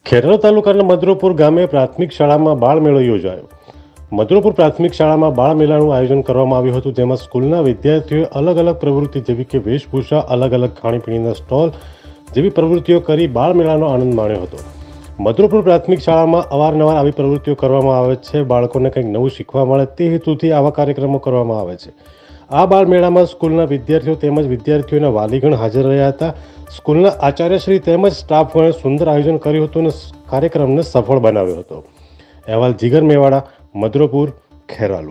ખેરાલુ તાલુકાના મધુરપુર ગામે પ્રાથમિક શાળામાં બાળમેળો યોજાયો. મધુરપુર પ્રાથમિક શાળામાં બાળમેળાનું આયોજન કરવામાં આવ્યું હતું, જેમાં સ્કૂલના વિદ્યાર્થીઓએ અલગ અલગ પ્રવૃત્તિ જેવી કે વેશભૂષા, અલગ અલગ ખાણીપીણીના સ્ટોલ જેવી પ્રવૃત્તિઓ કરી બાળમેળાનો આનંદ માણ્યો હતો. મધુરપુર પ્રાથમિક શાળામાં અવારનવાર આવી પ્રવૃત્તિઓ કરવામાં આવે છે. બાળકોને કંઈક નવું શીખવા મળે તે હેતુથી આવા કાર્યક્રમો કરવામાં આવે છે. આ બાળમેળામાં સ્કૂલના વિદ્યાર્થીઓ તેમજ વિદ્યાર્થીઓના વાલીગણ હાજર રહ્યા હતા. સ્કૂલના આચાર્યશ્રી તેમજ સ્ટાફગણે સુંદર આયોજન કર્યું હતું અને કાર્યક્રમને સફળ બનાવ્યો હતો. અહેવાલ જીગર મેવાડા, મધુરપુર, ખેરાલુ.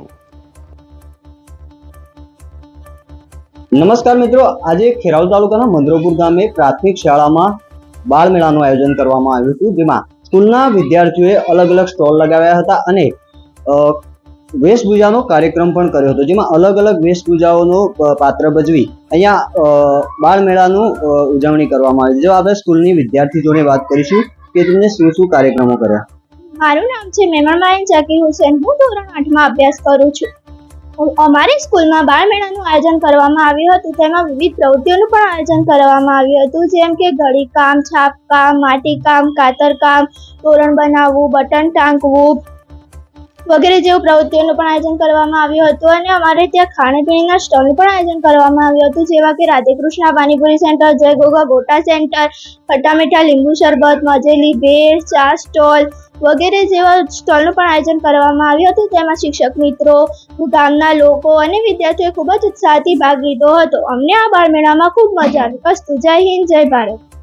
નમસ્કાર મિત્રો, આજે ખેરાલુ તાલુકાના મધુરપુર ગામે પ્રાથમિક શાળામાં બાળમેળાનું આયોજન કરવામાં આવ્યું હતું, જેમાં સ્કૂલના વિદ્યાર્થીઓએ અલગ અલગ સ્ટોલ લગાવ્યા હતા અને વેશભૂષાનો કાર્યક્રમ પણ કર્યો હતો, જેમાં અલગ અલગ વેશભૂષાઓનો પાત્ર ભજવી અહીંયા બાળમેળાનું ઉજવણી કરવામાં આવી. જો આપણે સ્કૂલની વિદ્યાર્થી જોડે વાત કરીશું કે તેમને શું શું કાર્યક્રમો કર્યા. મારું નામ છે મેમણમાયન ઝાકીર હુસેન. હું ધોરણ 8માં અભ્યાસ કરું છું. અમારી સ્કૂલમાં બાળમેળાનું આયોજન કરવામાં આવ્યું હતું. તેમાં વિવિધ પ્રવૃત્તિઓનું પણ આયોજન કરવામાં આવ્યું હતું, જેમ કે ઘડીકામ, છાપકામ, માટીકામ, કાતરકામ, તોરણ બનાવવું, બટન ટાંકવું વગેરે જેવું પ્રવૃત્તિઓનું પણ આયોજન કરવામાં આવ્યું હતું. અને અમારે ત્યાં ખાણીપીણીના સ્ટોલનું પણ આયોજન કરવામાં આવ્યું હતું, જેવા કે રાધેકૃષ્ણ પાણીપુરી સેન્ટર, જય ગોગા ગોટા સેન્ટર, ખટ્ટા મીઠા લીંબુ શરબત, મજેલી ભેળ, ચા સ્ટોલ વગેરે જેવા સ્ટોલનું પણ આયોજન કરવામાં આવ્યું હતું. તેમાં શિક્ષક મિત્રો, ગામના લોકો અને વિદ્યાર્થીઓએ ખૂબ જ ઉત્સાહથી ભાગ લીધો હતો. અમને આ બાળમેળામાં ખૂબ મજા આવી. અસ્તુ. જય હિન્દ, જય ભારત.